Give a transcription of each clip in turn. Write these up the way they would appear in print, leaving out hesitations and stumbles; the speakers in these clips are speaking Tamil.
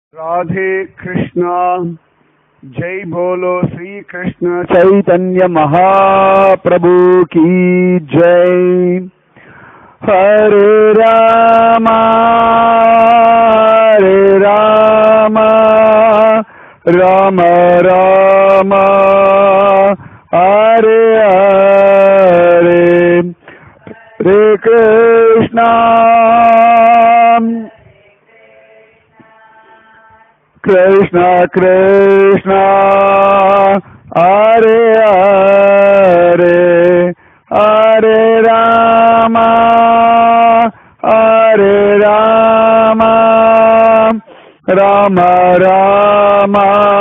राधे कृष्णा जय बोलो श्री कृष्ण चैतन्य महाप्रभु की जय। हरे राम राम राम हरे हरे हरे कृष्णा कृष्ण कृष्ण हरे हरे हरे राम राम राम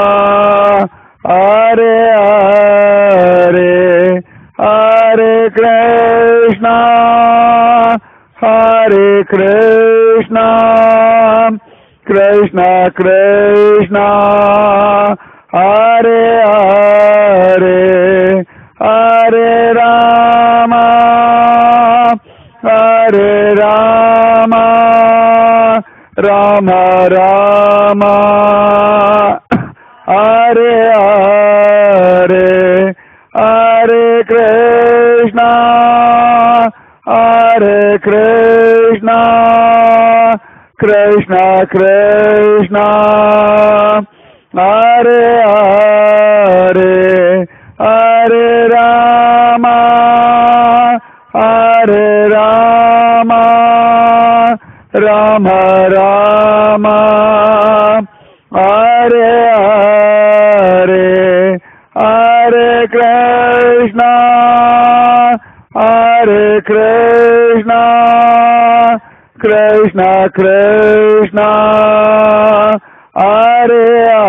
हरे हरे हरे कृष्ण कृष्ण कृष्ण हरे हरे हरे राम राम राम हरे हरे हरे कृष्ण कृष्ण कृष्ण हरे हरे हरे राम राम राम हरे हरे हरे कृष्ण कृष्ण कृष्ण हरे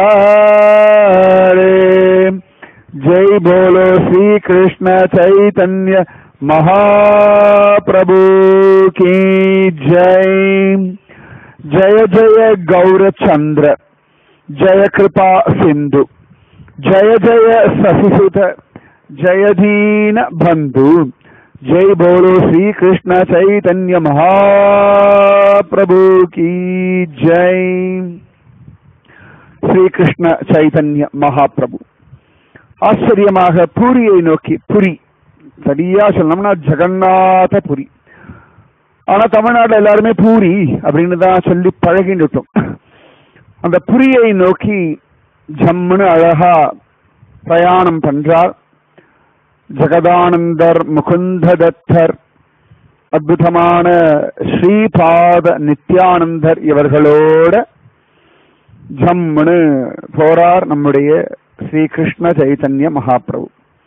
हरे। जय बोलो श्री कृष्ण चैतन्य महाप्रभु की जय। जय जय गौरचंद्र जय कृपा सिंधु जय जय शशिसुत जय दीन बंधु। जय बोलो श्री कृष्ण चैतन्य महाप्रभु की जय। श्री कृष्ण चैतन्य महाप्रभु ஆச்சரியமாக பூரியை நோக்கி, புரி சரியா சொல்லணும்னா ஜெகநாதபுரி, ஆனா தமிழ்நாட்டில் எல்லாருமே பூரி அப்படின்னு தான் சொல்லி பழகிட்டோம். அந்த புரியை நோக்கி ஜம்முன்னு அழகா பிரயாணம் பண்றார். ஜெகதானந்தர், முகுந்ததத்தர், அற்புதமான ஸ்ரீபாத நித்யானந்தர் இவர்களோட ஜம்முன்னு போறார் நம்முடைய ஸ்ரீ கிருஷ்ண சைதன்ய மகாபிரபு.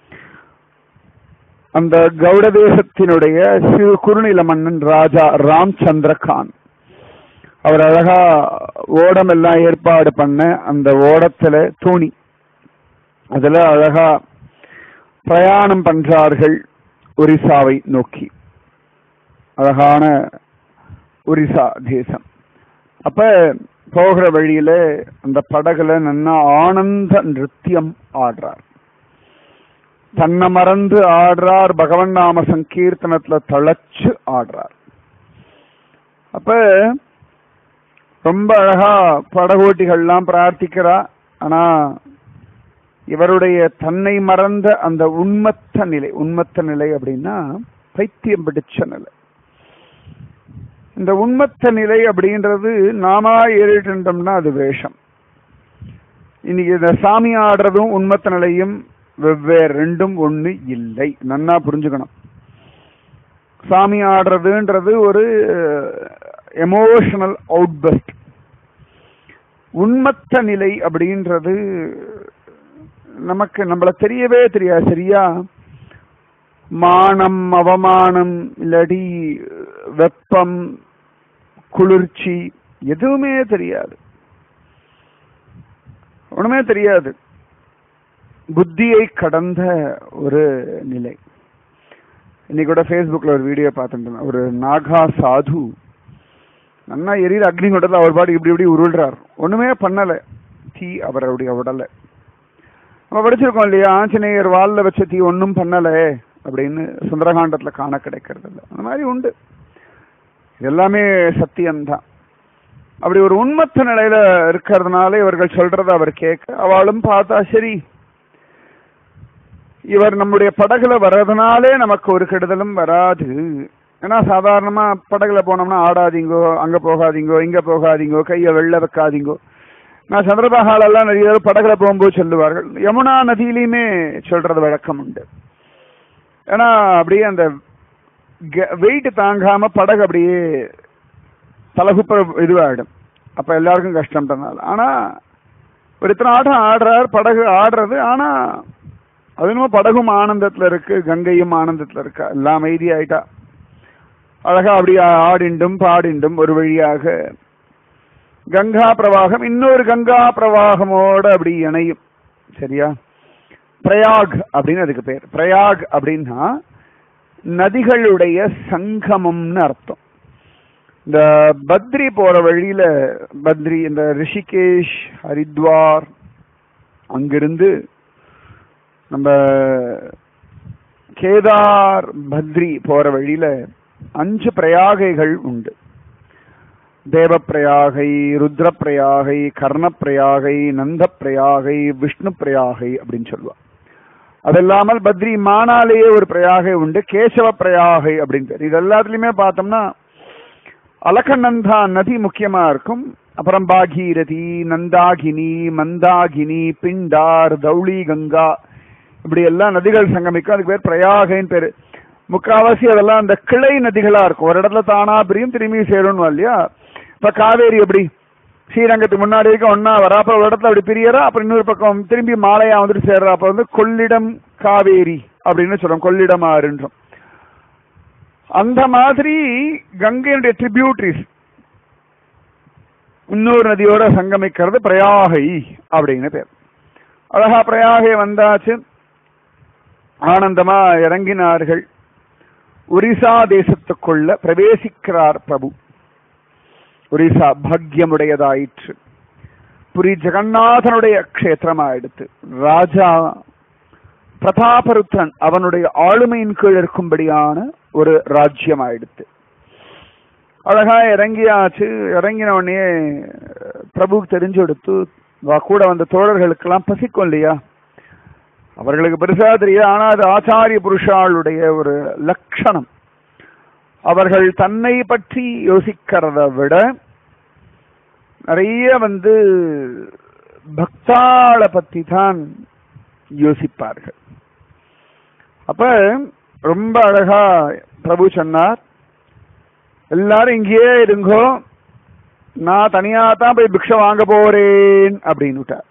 அந்த கௌட தேசத்தினுடைய சிறு குறுநில மன்னன் ராஜா ராம்சந்திர கான், அவர் அழகா ஓடம் எல்லாம் ஏற்பாடு பண்ண அந்த ஓடத்துல தோணி அதுல அழகா பிரயாணம் பண்றார்கள் ஒரிசாவை நோக்கி. அழகான ஒரிசா தேசம். அப்ப போகிற வழியில அந்த படகுல நன்னா ஆனந்த நிருத்தியம் ஆடுறார், தன்னை மறந்து ஆடுறார், பகவன் நாம சங்கீர்த்தனத்துல தளச்சு ஆடுறார். அப்ப ரொம்ப அழகா படகோட்டிகள்லாம் பிரார்த்திக்கிறா. ஆனா இவருடைய தன்னை மறந்த அந்த உன்மத்த நிலை அப்படின்னா பைத்தியம் பிடிச்ச நிலை. இந்த உன்மத்த நிலை அப்படின்றது நாம ஏறிட்டோம்னா அது வேஷம். இன்னைக்கு இந்த சாமி ஆடுறதும் உன்மத்த நிலையும் வெவ்வேறு, ரெண்டும் ஒண்ணு இல்லை. நன்னா புரிஞ்சுக்கணும். சாமி ஆடுறதுன்றது ஒரு எமோஷனல் அவுட்பஸ்ட். உன்மத்த நிலை அப்படின்றது நமக்கு நம்மள தெரியவே தெரியாது. சரியா மானம், அவமானம், இல்லாடி வெப்பம், குளிர்ச்சி எதுவுமே தெரியாது, ஒண்ணுமே தெரியாது. புத்தியை கடந்த ஒரு நிலை. இன்னைக்கு கூட ஃபேஸ்புக்ல ஒரு வீடியோ பார்த்துட்டேன். ஒரு நாகா சாது நல்லா எரியிற அக்னி கொண்டது, அவர் பாட்டு இப்படி இப்படி உருள்றார், ஒண்ணுமே பண்ணல, தீ அவருடைய உடலை. நம்ம படிச்சிருக்கோம் இல்லையா, ஆஞ்சநேயர் வால்ல வச்ச தீ ஒன்றும் பண்ணல அப்படின்னு சுந்தரகாண்டத்துல காண கிடைக்கிறது இல்லை. அந்த மாதிரி உண்டு, எல்லாமே சத்தியம்தான். அப்படி ஒரு உண்மத்த நிலையில இருக்கிறதுனால இவர்கள் சொல்றத அவர் கேட்க, அவளும் பார்த்தா சரி இவர் நம்முடைய படகுல வர்றதுனாலே நமக்கு ஒரு கெடுதலும் வராது. ஏன்னா சாதாரணமா படகுல போனோம்னா ஆடாதீங்கோ, அங்க போகாதீங்கோ, இங்க போகாதீங்கோ, கையை வெள்ள வைக்காதீங்கோ. நான் சந்திரபாகாலெல்லாம் நிறைய பேர் படகுல போகும்போது சொல்லுவார்கள். யமுனா நதியிலையுமே சொல்றது வழக்கம் உண்டு. ஏன்னா அப்படியே அந்த வெயிட் தாங்காம படகு அப்படியே தலகுப்ப இதுவாயிடும். அப்ப எல்லாருக்கும் கஷ்டம்ன்றதுனால. ஆனா ஒரு இத்தனை ஆட்டம் ஆடுறார், படகு ஆடுறது. ஆனா அது என்னமோ படகும் ஆனந்தத்துல இருக்கு, கங்கையும் ஆனந்தத்துல இருக்கா, எல்லாம் அமைதி ஆயிட்டா. அழகா அப்படி ஆடிண்டும் பாடிண்டும் ஒரு வழியாக கங்கா பிரவாகம் இன்னொரு கங்கா பிரவாகமோட அப்படி இணையும். சரியா? பிரயாக் அப்படின்னு அதுக்கு பேர். பிரயாக் அப்படின்னா நதிகளுடைய சங்கமம்னு அர்த்தம். இந்த பத்ரி போற வழியில, பத்ரி இந்த ரிஷிகேஷ், ஹரித்வார், அங்கிருந்து நம்ம கேதார், பத்ரி போற வழியில 5 பிரயாகைகள் உண்டு. தேவ பிரயாகை, ருத்ர பிரயாகை, கர்ண பிரயாகை, நந்த பிரயாகை, விஷ்ணு பிரயாகை அப்படின்னு சொல்லுவா. அதெல்லாமல் பத்ரி மானாலேயே ஒரு பிரயாகை உண்டு, கேசவ பிரயாகை அப்படின்னு. இது எல்லாத்துலயுமே பார்த்தோம்னா அலகநந்தா நதி முக்கியமா இருக்கும். அப்புறம் பாகீரதி, நந்தாகினி, மந்தாகினி, பிண்டார், தௌளி கங்கா, இப்படி எல்லாம் நதிகள் சங்கமிக்கும். அதுக்கு பேர் பிரயாகைன்னு பேரு. முக்காவாசி அதெல்லாம் அந்த கிளை நதிகளா இருக்கும். ஒரு இடத்துல தானா பிரியும், திரும்பி சேரும்னு இல்லையா? இப்ப காவேரி எப்படி ஸ்ரீரங்கத்துக்கு முன்னாடி வரைக்கும் ஒன்னா வரா, அப்ப ஒரு இடத்துல அப்படி பிரியறா, அப்புறம் இன்னொரு பக்கம் திரும்பி மாலையா வந்துட்டு சேர்றா. அப்ப வந்து கொள்ளிடம் காவேரி அப்படின்னு சொல்றோம், கொள்ளிடம் ஆறுன்றோம். அந்த மாதிரி கங்கையுடைய ட்ரிபியூட்டரிஸ் இன்னொரு நதியோட சங்கமிக்கிறது பிரயாகை அப்படின்னு பேர். அழகா பிரயாகை வந்தாச்சு, ஆனந்தமா இறங்கினார்கள். ஒரிசா தேசத்துக்குள்ள பிரவேசிக்கிறார் பிரபு. ஒரிசா பாக்கியமுடையதாயிற்று. புரி ஜெகநாதனுடைய க்ஷேத்திரமாயிடுத்து. ராஜா பிரதாபருத்ரன் அவனுடைய ஆளுமையின் கீழ் இருக்கும்படியான ஒரு ராஜ்யம் ஆயிடுத்து. அழகா இறங்கியாச்சு. இறங்கின உடனே பிரபுக்கு தெரிஞ்சு எடுத்து கூட வந்த தோழர்களுக்கெல்லாம் பசிக்கும் இல்லையா? அவர்களுக்கு பெருசா தெரியாது, ஆனா அது ஆச்சாரிய புருஷாளுடைய ஒரு லட்சணம். அவர்கள் தன்னை பற்றி யோசிக்கிறத விட நிறைய பக்தாள பத்தி தான் யோசிப்பார்கள். அப்ப ரொம்ப அழகா பிரபு சொன்னார், எல்லாரும் இங்கேயே இருங்கோ, நான் தனியா தான் போய் பிக்ஷை வாங்க போறேன் அப்படின்னு விட்டார்.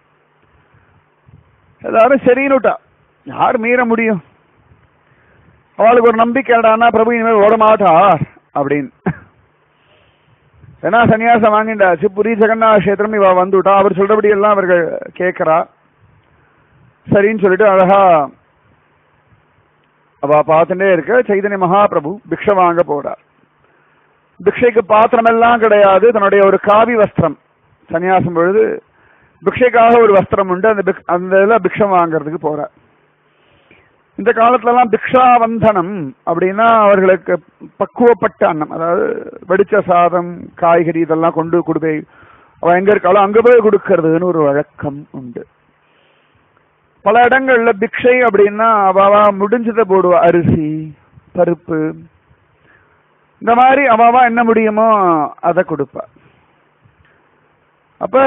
எல்லாரும் சரின்னு விட்டா. யார் மீற முடியும்? அவளுக்கு ஒரு நம்பிக்கை என்னடான்னா, பிரபு இனிமேல் ஓட மாட்டார் அப்படின்னு. ஏன்னா சன்னியாசம் வாங்கிண்டாச்சு, புரி ஜெகநாத கஷேத்திரம் இவ வந்துவிட்டா, அவர் சொல்றபடி எல்லாம் அவர்கள் கேட்கிறா. சரின்னு சொல்லிட்டு அழகா அவ பார்த்துட்டே இருக்க. சைதன்ய மகாபிரபு பிக்ஷை வாங்க போறார். பிக்ஷைக்கு பாத்திரம் எல்லாம் கிடையாது, தன்னுடைய ஒரு காவி வஸ்திரம், சன்னியாசம் பொழுது பிக்ஷைக்காக ஒரு வஸ்திரம் உண்டு, அந்த இதுல பிக்ஷம் வாங்கறதுக்கு போறார். இந்த காலத்துல எல்லாம் பிக்ஷாவந்தனம் அப்படின்னா அவர்களுக்கு பக்குவப்பட்ட அன்னம், அதாவது வெடிச்ச சாதம், காய்கறி இதெல்லாம் கொண்டு கொடுப்பே, அவ எங்க இருக்காளோ அங்க போய் கொடுக்கறதுன்னு ஒரு வழக்கம் உண்டு. பல இடங்கள்ல பிக்ஷை அப்படின்னா அவாவா முடிஞ்சதை போடுவா, அரிசி, பருப்பு, இந்த மாதிரி அவாவா என்ன முடியுமோ அதை கொடுப்பா. அப்ப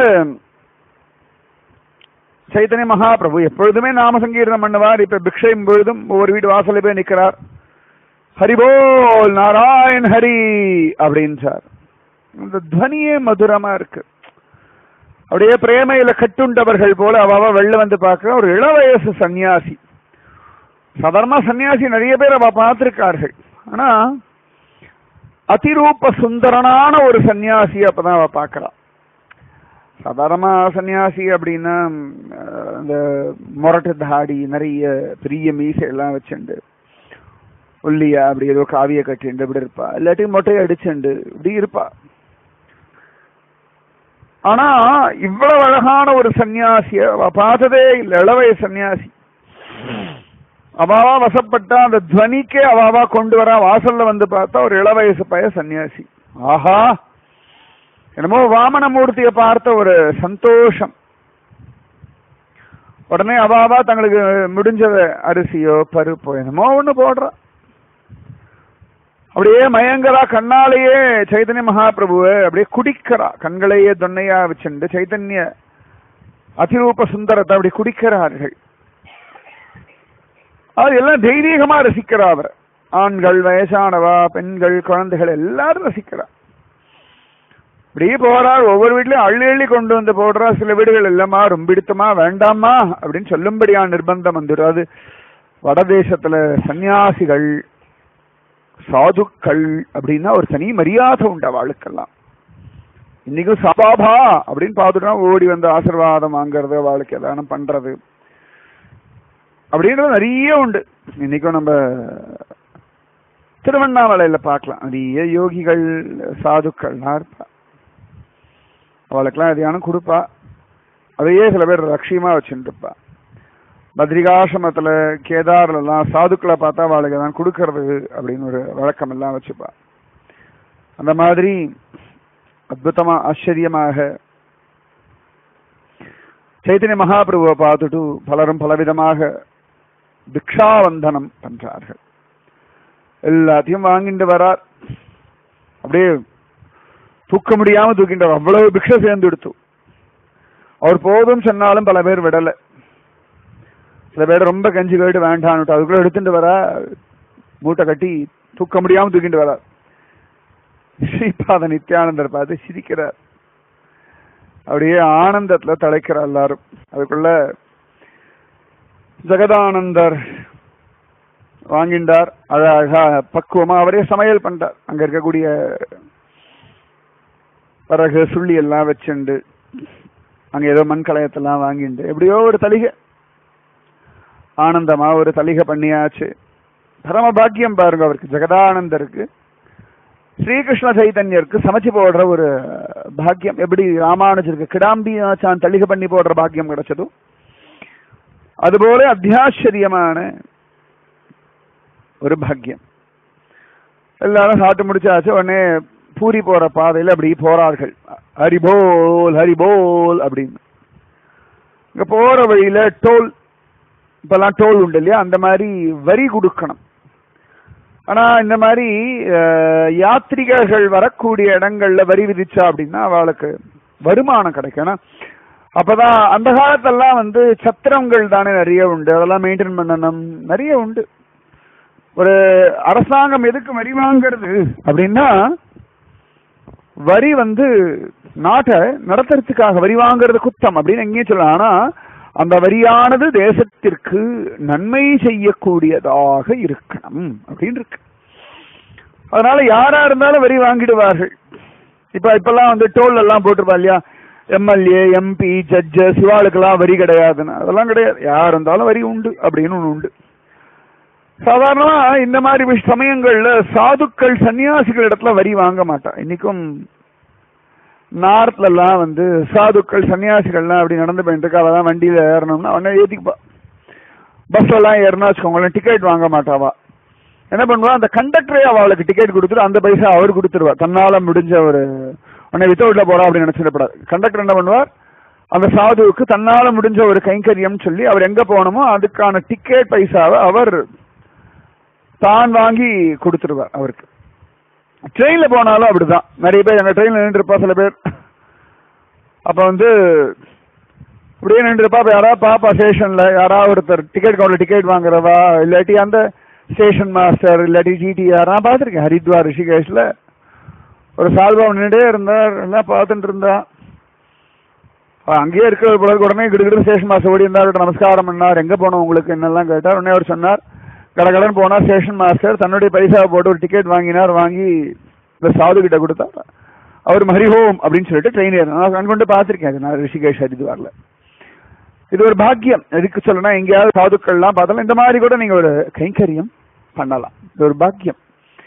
சைத்தன்ய மகாபிரபு எப்பொழுதுமே நாம சங்கீர்த்தனம் பண்ணுவார். இப்ப பிக்ஷை பொழுதும் ஒவ்வொரு வீட்டு வாசல போய் நிற்கிறார். ஹரிபோல் நாராயண் ஹரி அப்படின்றார். இந்த துவனியே மதுரமா இருக்கு. அப்படியே பிரேமையில கட்டுண்டவர்கள் போல அவாவா வெளில வந்து பார்க்க ஒரு இளவயசு சன்னியாசி. சாதாரணமா சன்னியாசி நிறைய பேர் அவ பார்த்திருக்கார்கள். ஆனா அதிரூப சுந்தரனான ஒரு சன்னியாசி அப்பதான் அவ பார்க்கறா. சாதாரணமா சன்னியாசி அப்படின்னா இந்த மொரட்டு தாடி, நிறைய பெரிய மீசை எல்லாம் வச்சுண்டு, ஒல்லியா அப்படி ஏதோ காவிய கட்டிண்டு இப்படி இருப்பா, இல்லாட்டி மொட்டையை அடிச்சுண்டு இப்படி இருப்பா. ஆனா இவ்வளவு அழகான ஒரு சன்னியாசிய பார்த்ததே இல்லை. இளவய சன்னியாசி அவாவா வசப்பட்டா, அந்த துவனிக்கே அவாவா கொண்டு வரா. வாசல்ல வந்து பார்த்தா ஒரு இளவயசு பய சன்னியாசி. ஆஹா, என்னமோ வாமனமூர்த்தியை பார்த்த ஒரு சந்தோஷம். உடனே அவாவா தங்களுக்கு முடிஞ்ச அரிசியோ பருப்போ என்னமோ ஒண்ணு போடுறா. அப்படியே மயங்கரா, கண்ணாலேயே சைதன்ய மகாபிரபுவை அப்படியே குடிக்கிறா. கண்களையே தொன்னையா வச்சுண்டு சைதன்ய அதிரூப சுந்தரத்தை அப்படி குடிக்கிறார்கள். அது எல்லாம் தெய்வீகமா ரசிக்கிறா. அவர் ஆண்கள், வயசானவா, பெண்கள், குழந்தைகள் எல்லாரும் ரசிக்கிறா. இப்படியே போறார். ஒவ்வொரு வீட்லயும் அள்ளி அள்ளி கொண்டு வந்து போடுறா. சில வீடுகள் இல்லம்மா, ரொம்ப பிடித்தமா, வேண்டாமா அப்படின்னு சொல்லும்படியா நிர்பந்தம் வந்துடும். அது வடதேசத்துல சன்னியாசிகள், சாதுக்கள் அப்படின்னா ஒரு தனி மரியாதை உண்டு அவளுக்கெல்லாம். இன்னைக்கும் சபாபா அப்படின்னு பார்த்துட்டா ஓடி வந்து ஆசீர்வாதம் வாங்கறது, அவளுக்கு எதானும் பண்றது அப்படின்றது நிறைய உண்டு. இன்னைக்கும் நம்ம திருவண்ணாமலையில பார்க்கலாம். நிறைய யோகிகள், சாதுக்கள்லாம் இருப்பா. அவளுக்கெல்லாம் எதையானும் கொடுப்பா. அதையே சில பேர் லட்சியமா வச்சுட்டு இருப்பா. பத்ரிகாசிரமத்துல, கேதார்ல எல்லாம் சாதுக்களை பார்த்தா அவளுக்கு எதாவது கொடுக்கறது அப்படின்னு ஒரு வழக்கம் எல்லாம் வச்சுப்பா. அந்த மாதிரி அற்புதமா ஆச்சரியமாக சைத்தன்ய மகாபிரபுவை பார்த்துட்டு பலரும் பலவிதமாக பிக்ஷாவந்தனம் பண்றார்கள். எல்லாத்தையும் வாங்கிட்டு வரார். அப்படியே தூக்க முடியாம தூக்கின்ற அவ்வளவு பிக்ஷை சேர்ந்து எடுத்து. அவர் போதும் சொன்னாலும் பல பேர் விடலை. சில பேர் ரொம்ப கஞ்சி கேட்டு வேண்டான்னு அதுக்குள்ள எடுத்துட்டு வரா. மூட்டை கட்டி தூக்க முடியாம தூக்கிட்டு வரார். ஸ்ரீபாத நித்யானந்தர் பார்த்து சிரிக்கிறார். அப்படியே ஆனந்தத்துல தலைக்கிறார் எல்லாரும். அதுக்குள்ள ஜெகதானந்தர் வாங்கிண்டார். அழகா பக்குவமா அவரே சமையல் பண்றார். அங்க இருக்கக்கூடிய பிறகு சுள்ளி எல்லாம் வச்சுண்டு, அங்க ஏதோ மண்கலயத்தெல்லாம் வாங்கிண்டு எப்படியோ ஒரு தலிகை ஆனந்தமா ஒரு தலிகை பண்ணியாச்சு. பரம பாக்கியம் பாருங்க அவருக்கு, ஜெகதானந்தருக்கு, ஸ்ரீகிருஷ்ண சைதன்யருக்கு சமைச்சு போடுற ஒரு பாக்கியம். எப்படி ராமானுஜருக்கு கிடாம்பி ஆச்சான் தலிகை பண்ணி போடுற பாக்கியம் கிடைச்சதோ அதுபோல அத்தியாச்சரியமான ஒரு பாக்கியம். எல்லாரும் சாப்பிட்டு முடிச்சாச்சு. உடனே பூரி போற பாதையில அப்படி போறார்கள். ஹரிபோல் ஹரிபோல் அப்படின்னு. இங்க போற வழியில டோல், இப்பெல்லாம் டோல் உண்டு இல்லையா, அந்த மாதிரி வரி கொடுக்கணும். ஆனா இந்த மாதிரி யாத்திரிகர்கள் வரக்கூடிய இடங்கள்ல வரி விதிச்சா அப்படின்னா அவளுக்கு வருமானம் கிடைக்கும். அப்பதான் அந்த காலத்தெல்லாம் வந்து சத்திரங்கள் தானே நிறைய உண்டு, அதெல்லாம் மெயின்டைன் பண்ணணும், நிறைய உண்டு. ஒரு அரசாங்கம் எதுக்கு வரி வாங்கிறது அப்படின்னா, வரி வந்து நாட்டை நடத்துறதுக்காக வரி வாங்கிறது குத்தம் அப்படின்னு எங்கேயும் சொல்லலாம். ஆனா அந்த வரியானது தேசத்திற்கு நன்மை செய்யக்கூடியதாக இருக்கணும் அப்படின்னு இருக்கு. அதனால யாரா இருந்தாலும் வரி வாங்கிடுவார்கள். இப்பெல்லாம் வந்து டோல் எல்லாம் போட்டிருப்பா இல்லையா, எம்எல்ஏ, எம்பி, ஜட்ஜு, சிவாளுக்கெல்லாம் வரி கிடையாதுன்னு. அதெல்லாம் கிடையாது, யார் இருந்தாலும் வரி உண்டு அப்படின்னு ஒண்ணு உண்டு. சாதாரணமா இந்த மாதிரி சமயங்கள்ல சாதுக்கள், சன்னியாசிகள் இடத்துல வரி வாங்க மாட்டா. இன்னைக்கும் நார்த்ல எல்லாம் வந்து சாதுக்கள், சன்னியாசிகள்லாம் அப்படி நடந்து போயிட்டு இருக்கா. அவதான் வண்டியில ஏறணும்னா உடனே ஏத்திப்பா. பஸ்ல எல்லாம் ஏறினா வச்சுக்கோங்களேன், டிக்கெட் வாங்க மாட்டாவா. என்ன பண்ணுவா, அந்த கண்டக்டரே அவளுக்கு டிக்கெட் கொடுத்துரு, அந்த பைசா அவர் கொடுத்துருவா. தன்னால முடிஞ்ச ஒரு உடனே வித்தவுட்ல போறா அப்படின்னு நினைச்சிடப்படாது. கண்டக்டர் என்ன பண்ணுவார், அந்த சாதுவுக்கு தன்னால முடிஞ்ச ஒரு கைங்கரியம் சொல்லி அவர் எங்க போகணுமோ அதுக்கான டிக்கெட் பைசாவை அவர் தான் வாங்கி கொடுத்துருவார் அவருக்கு. ட்ரெயின்ல போனாலும் அப்படிதான். நிறைய பேர் எங்க ட்ரெயின்ல நின்று இருப்பா. சில பேர் அப்ப வந்து இப்படியே நின்று இருப்பா. யாராவது பாப்பா ஸ்டேஷன்ல யாராவது ஒருத்தர் டிக்கெட் கவுண்டர் டிக்கெட் வாங்குறவா, இல்லாட்டி அந்த ஸ்டேஷன் மாஸ்டர், இல்லாட்டி டிடிஆர். நான் பார்த்துருக்கேன் ஹரித்வார், ரிஷிகேஷ்ல ஒரு சால்வா நின்றுட்டே இருந்தார். எல்லாம் பார்த்துட்டு இருந்தா. அங்கேயே இருக்கிற உடனே கிடுகிடு ஸ்டேஷன் மாஸ்டர் ஓடி இருந்தார். நமஸ்காரம் பண்ணார். எங்க போனோம் உங்களுக்கு என்னெல்லாம் கேட்டார். உடனே அவர் சொன்னார், கடகடன் போனா ஸ்டேஷன் மாஸ்டர் தன்னுடைய பைசாவை போட்டு ஒரு டிக்கெட் வாங்கினார். வாங்கி இந்த சாது கிட்ட கொடுத்தார். அவர் ஹரிஹோம் அப்படின்னு சொல்லிட்டு ட்ரெயின் ஏறினார். நான் கண் கொண்டு பார்த்திருக்கேன் நான் ரிஷிகேஷ் ஹரித்வார்ல. இது ஒரு பாக்கியம். எதுக்கு சொல்லணும், எங்கேயாவது சாதுக்கள்லாம் பார்த்தாலும் இந்த மாதிரி கூட நீங்க ஒரு கைங்கரியம் பண்ணலாம். இது ஒரு பாக்கியம்.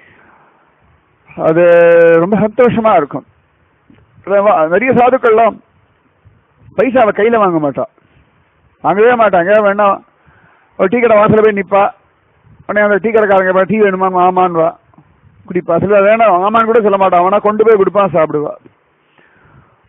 அது ரொம்ப சந்தோஷமா இருக்கும். நிறைய சாதுக்கள்லாம் பைசாவை கையில வாங்க மாட்டா, வாங்கவே மாட்டாங்க. வேண்டாம், ஒரு டீ கடை வாசல போய் நிப்பா. உடனே அந்த டீ கடைக்காரங்க டீ வேணுமா, ஆமான்வா, குடிப்பா. சில வேணாம் ஆமான்னு கூட சொல்ல மாட்டான். அவனா கொண்டு போய் கொடுப்பான், சாப்பிடுவா.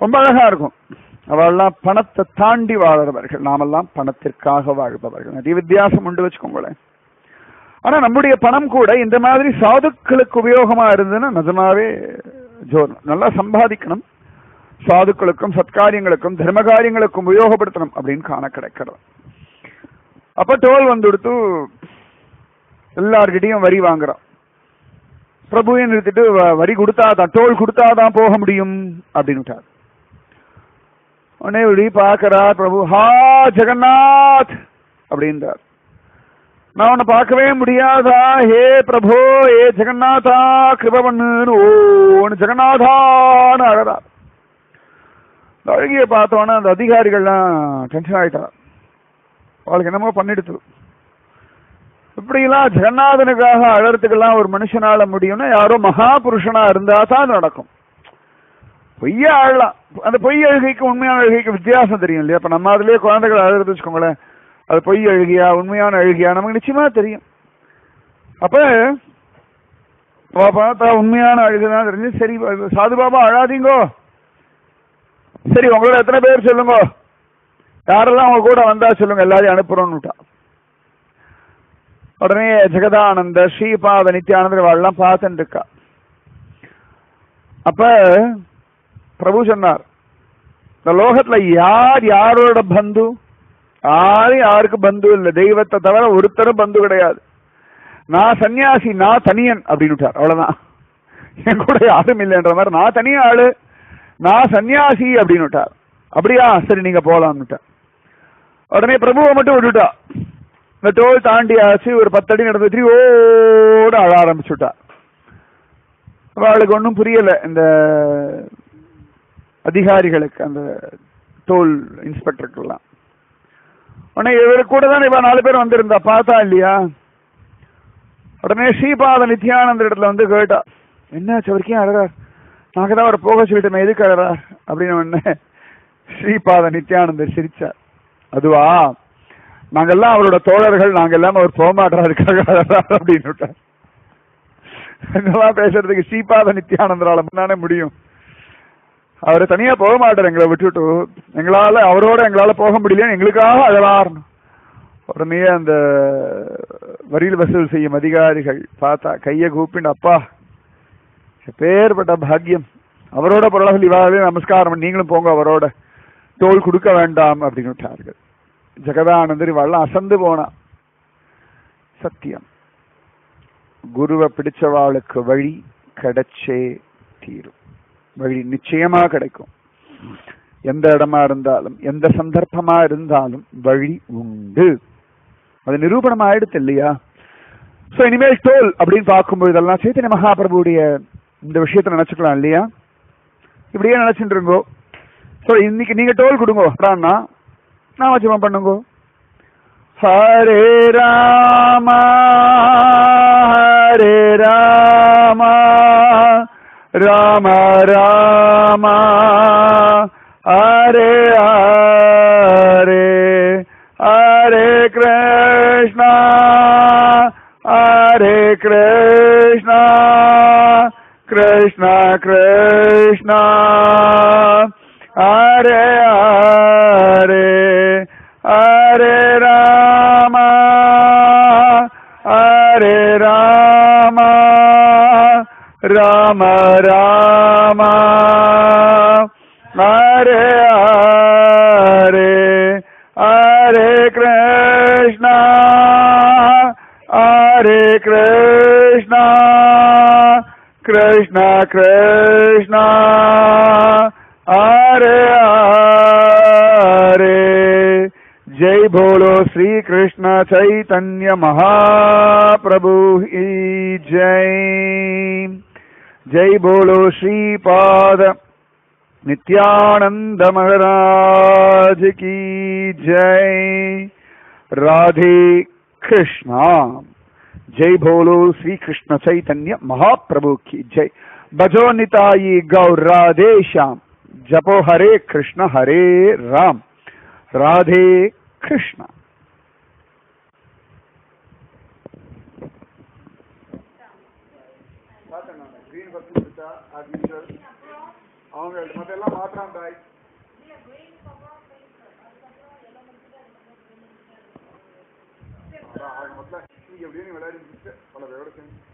ரொம்ப அழகா இருக்கும். அவெல்லாம் பணத்தை தாண்டி வாழறவர்கள், நாமெல்லாம் பணத்திற்காக வாழ்பவர்கள். நிறைய வித்தியாசம் உண்டு வச்சுக்கோங்களேன். ஆனா நம்முடைய பணம் கூட இந்த மாதிரி சாதுக்களுக்கு உபயோகமா இருந்ததுன்னா நிஜமாவே ஜோர். நல்லா சம்பாதிக்கணும், சாதுக்களுக்கும் சத்காரியங்களுக்கும் தர்ம காரியங்களுக்கும் உபயோகப்படுத்தணும் அப்படின்னு காண கிடைக்கிறது. அப்ப டோல் வந்துடுத்து எல்லார்கிட்டையும் வரி வாங்குறான். பிரபுவை நிறுத்திட்டு வரி கொடுத்தாதான், டோல் கொடுத்தாதான் போக முடியும் அப்படின்னு உடனே இப்படி பார்க்கிறார் பிரபு. ஹா ஜெகநாத் அப்படின்றார். நான் உன்னை பார்க்கவே முடியாதா? ஹே பிரபு, ஏ ஜெகநாதா கிருப பண்ணுன்னு ஓன்னு ஜெகநாதான்னு அழறார். அழகிய பார்த்தோன்னா அந்த அதிகாரிகள்லாம் டென்ஷன் ஆயிட்டார். அவளுக்கு என்னமோ பண்ணிடுத்து. இப்படிலாம் ஜெகநாதனுக்காக அழறதுக்கெல்லாம் ஒரு மனுஷனால முடியும்னா யாரோ மகா புருஷனா இருந்தா தான் நடக்கும். பொய்யா அழலாம். அந்த பொய் அழுகைக்கு உண்மையான அழுகைக்கு வித்தியாசம் தெரியும் இல்லையா? அப்ப நம்ம அதுலயே குழந்தைகள் அழுது வச்சுக்கோங்களேன், அது பொய் அழுகியா உண்மையான அழுகியா நமக்கு நிச்சயமா தெரியும். அப்ப பார்த்தா உண்மையான அழுகுதான் தெரிஞ்சு, சரி சாது பாபா அழாதீங்கோ, சரி உங்களோட எத்தனை பேர் சொல்லுங்க, யாரெல்லாம் அவங்க கூட வந்தா சொல்லுங்க, எல்லாரையும் அனுப்புறோம்னுட்டா. உடனே ஜெகதானந்த ஸ்ரீபாத நித்யானந்தர் வாழலாம் பார்த்துட்டு இருக்கா. அப்ப பிரபு சொன்னார், இந்த லோகத்துல யார் யாரோட பந்து? யாருக்கு பந்து இல்லை, தெய்வத்தை தவிர ஒருத்தரும் பந்து கிடையாது. நான் சன்னியாசி, நான் தனியன் அப்படின்னு. அவ்வளவுதான், என் கூட யாரும் இல்லைன்ற மாதிரி நான் தனியா ஆளு, நான் சன்னியாசி அப்படின்னு. அப்படியா, சரி நீங்க போலாம்னுட்டா. உடனே பிரபுவை மட்டும் விட்டுட்டா. இந்த டோல் தாண்டி ஆச்சு, ஒரு 10 அடி நடந்து ஓட அழ ஆரம்பிச்சுட்டா. அவளுக்கு ஒன்றும் புரியல இந்த அதிகாரிகளுக்கு, அந்த டோல் இன்ஸ்பெக்டருக்கெல்லாம். உடனே இவரு கூட தான் இவ 4 பேர் வந்திருந்தா, பார்த்தா இல்லையா? உடனே ஸ்ரீபாத நித்யானந்த இடத்துல வந்து கேட்டா, என்னாச்சு அவருக்கே அழகார்? நாங்க தான் அவரை போக சொல்லிட்டோமே, எதுக்கு அழகார் அப்படின்னு. உடனே ஸ்ரீபாத நித்யானந்தர் சிரிச்சார். அதுவா, நாங்கெல்லாம் அவரோட தோழர்கள், நாங்க எல்லாம் அவர் போகமாட்டாருக்காக அழகார் அப்படின்னு. என்னெல்லாம் பேசுறதுக்கு ஸ்ரீபாத நித்யானந்தரால முன்னானே முடியும். அவரை தனியா போக மாட்டார் எங்களை விட்டுட்டு, எங்களால போக முடியல, எங்களுக்காக அழலார். உடனே அந்த வரியில் வசூல் செய்யும் அதிகாரிகள் பார்த்தா கையை கூப்பிண்டு, அப்பா பேர்பட்ட பாக்கியம், அவரோட பொருளாதார இவாவே நமஸ்காரம், நீங்களும் போங்க அவரோட, டோல் கொடுக்க வேண்டாம் அப்படின்னு விட்டார்கள். ஜெகதானந்தர் இவாள்லாம் அசந்து போனா. சத்தியம், குருவை பிடிச்சவாளுக்கு வழி கிடைச்சே தீரும். வழி நிச்சயமா கிடைக்கும். எந்த இடமா இருந்தாலும், எந்த சந்தர்ப்பமா இருந்தாலும் வழி உண்டு. அது நிரூபணம் ஆயிடுத்து இல்லையா? சோ இனிமேல் டோல் அப்படின்னு பார்க்கும்போது இதெல்லாம் சைத்தன்ய மகாபிரபுடைய இந்த விஷயத்த நினைச்சுக்கலாம் இல்லையா? இப்படியே நினைச்சுட்டு இருங்கோ. சோ இன்னைக்கு நீங்க டோல் கொடுங்கோ, நான் வச்சுமா பண்ணுங்கோ. ஹரே ராமா ஹரே ராமா ராம ராம ஹரே ஹரே ஹரே கிருஷ்ணா ஹரே கிருஷ்ணா கிருஷ்ணா கிருஷ்ணா ஹரே ஹரே ஹரே ராம ஹரே ராம ராம ராம ஹரே ஹரே ஹரே கிருஷ்ணா ஹரே கிருஷ்ணா கிருஷ்ணா கிருஷ்ணா ஹரே ஹரே. जय बोलो श्री कृष्ण चैतन्य महाप्रभु की जय. जय बोलो श्रीपाद नित्यानंद महाराज की जय. राधे कृष्णा. जय बोलो श्री कृष्ण चैतन्य महाप्रभु की जय. भजो निताई गौर राधे श्याम. जपो हरे कृष्ण हरे राम. राधे कृष्णा. அவங்க மத்தெல்லாம் மாத்திரம் தாய். மொத்தம் நீங்க எப்படியும் விளையாடி முடிச்சு பல பேரோட சேர்ந்து